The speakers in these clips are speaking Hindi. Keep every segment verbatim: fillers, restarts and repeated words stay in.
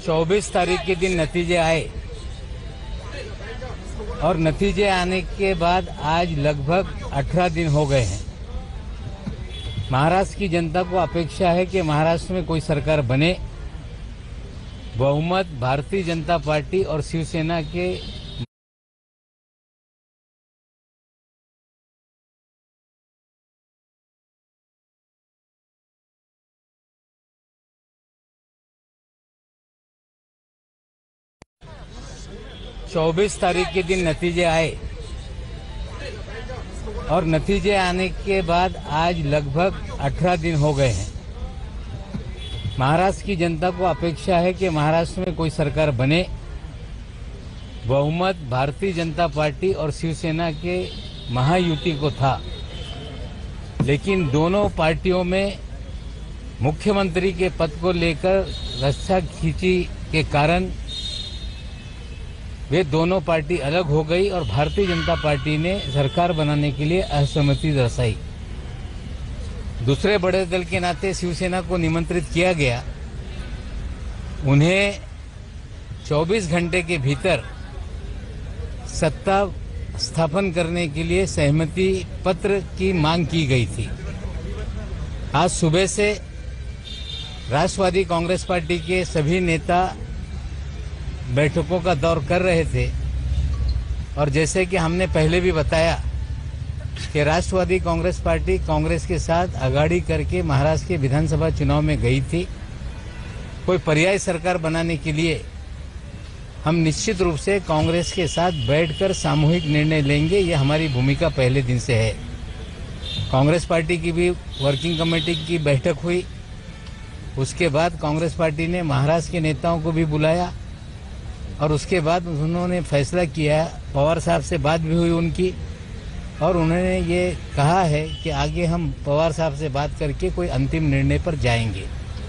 चौबीस तारीख के दिन नतीजे आए और नतीजे आने के बाद आज लगभग अठारह दिन हो गए हैं। महाराष्ट्र की जनता को अपेक्षा है कि महाराष्ट्र में कोई सरकार बने। बहुमत भारतीय जनता पार्टी और शिवसेना के चौबीस तारीख के दिन नतीजे आए और नतीजे आने के बाद आज लगभग अठारह दिन हो गए हैं। महाराष्ट्र की जनता को अपेक्षा है कि महाराष्ट्र में कोई सरकार बने। बहुमत भारतीय जनता पार्टी और शिवसेना के महायुति को था, लेकिन दोनों पार्टियों में मुख्यमंत्री के पद को लेकर रस्सा खींची के कारण वे दोनों पार्टी अलग हो गई और भारतीय जनता पार्टी ने सरकार बनाने के लिए असहमति दर्शाई। दूसरे बड़े दल के नाते शिवसेना को निमंत्रित किया गया। उन्हें चौबीस घंटे के भीतर सत्ता स्थापन करने के लिए सहमति पत्र की मांग की गई थी। आज सुबह से राष्ट्रवादी कांग्रेस पार्टी के सभी नेता बैठकों का दौर कर रहे थे और जैसे कि हमने पहले भी बताया कि राष्ट्रवादी कांग्रेस पार्टी कांग्रेस के साथ आघाड़ी करके महाराष्ट्र के विधानसभा चुनाव में गई थी। कोई पर्यायी सरकार बनाने के लिए हम निश्चित रूप से कांग्रेस के साथ बैठकर सामूहिक निर्णय लेंगे, ये हमारी भूमिका पहले दिन से है। कांग्रेस पार्टी की भी वर्किंग कमेटी की बैठक हुई। उसके बाद कांग्रेस पार्टी ने महाराष्ट्र के नेताओं को भी बुलाया और उसके बाद उन्होंने फैसला किया। पवार साहब से बात भी हुई उनकी और उन्होंने ये कहा है कि आगे हम पवार साहब से बात करके कोई अंतिम निर्णय पर जाएंगे।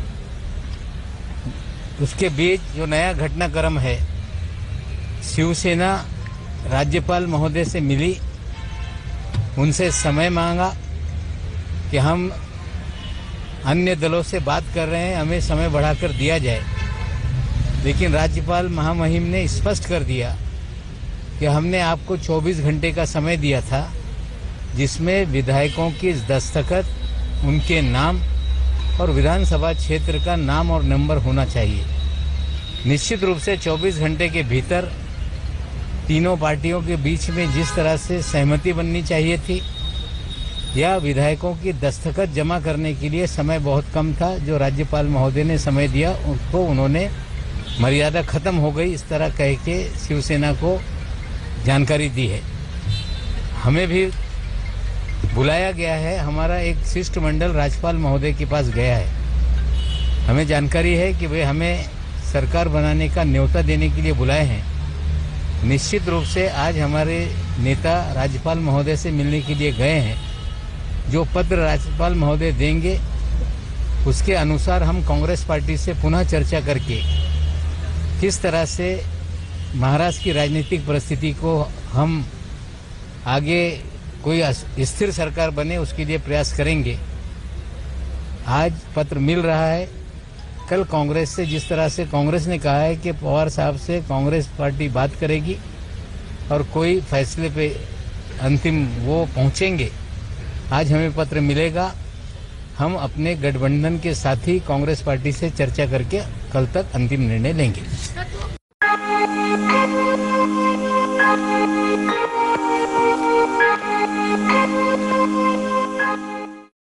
उसके बीच जो नया घटनाक्रम है, शिवसेना राज्यपाल महोदय से मिली, उनसे समय मांगा कि हम अन्य दलों से बात कर रहे हैं, हमें समय बढ़ाकर दिया जाए। लेकिन राज्यपाल महामहिम ने स्पष्ट कर दिया कि हमने आपको चौबीस घंटे का समय दिया था, जिसमें विधायकों की दस्तखत, उनके नाम और विधानसभा क्षेत्र का नाम और नंबर होना चाहिए। निश्चित रूप से चौबीस घंटे के भीतर तीनों पार्टियों के बीच में जिस तरह से सहमति बननी चाहिए थी, या विधायकों की दस्तखत जमा करने के लिए समय बहुत कम था, जो राज्यपाल महोदय ने समय दिया उसको उन्होंने मर्यादा खत्म हो गई, इस तरह कह के शिवसेना को जानकारी दी है। हमें भी बुलाया गया है, हमारा एक शिष्टमंडल राज्यपाल महोदय के पास गया है। हमें जानकारी है कि वे हमें सरकार बनाने का न्योता देने के लिए बुलाए हैं। निश्चित रूप से आज हमारे नेता राज्यपाल महोदय से मिलने के लिए गए हैं। जो पत्र राज्यपाल महोदय देंगे उसके अनुसार हम कांग्रेस पार्टी से पुनः चर्चा करके किस तरह से महाराष्ट्र की राजनीतिक परिस्थिति को हम आगे कोई स्थिर सरकार बने उसके लिए प्रयास करेंगे। आज पत्र मिल रहा है। कल कांग्रेस से जिस तरह से कांग्रेस ने कहा है कि पवार साहब से कांग्रेस पार्टी बात करेगी और कोई फैसले पे अंतिम वो पहुंचेंगे, आज हमें पत्र मिलेगा। हम अपने गठबंधन के साथी कांग्रेस पार्टी से चर्चा करके कल तक अंतिम निर्णय लेंगे।